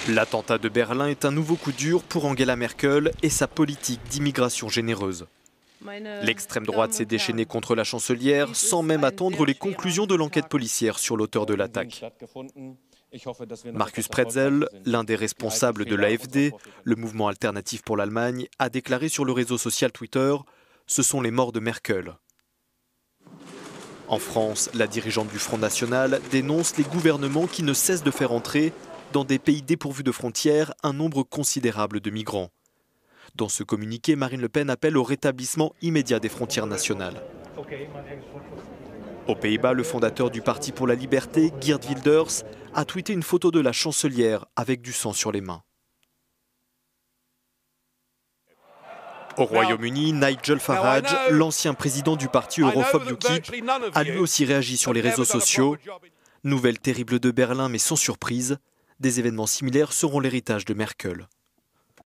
L'attentat de Berlin est un nouveau coup dur pour Angela Merkel et sa politique d'immigration généreuse. L'extrême droite s'est déchaînée contre la chancelière sans même attendre les conclusions de l'enquête policière sur l'auteur de l'attaque. Markus Pretzel, l'un des responsables de l'AfD, le mouvement alternatif pour l'Allemagne, a déclaré sur le réseau social Twitter « Ce sont les morts de Merkel ». En France, la dirigeante du Front National dénonce les gouvernements qui ne cessent de faire entrer dans des pays dépourvus de frontières un nombre considérable de migrants. Dans ce communiqué, Marine Le Pen appelle au rétablissement immédiat des frontières nationales. Aux Pays-Bas, le fondateur du Parti pour la Liberté, Geert Wilders, a tweeté une photo de la chancelière avec du sang sur les mains. Au Royaume-Uni, Nigel Farage, l'ancien président du parti europhobe UKIP, a lui aussi réagi sur les réseaux sociaux. Nouvelle terrible de Berlin, mais sans surprise, des événements similaires seront l'héritage de Merkel.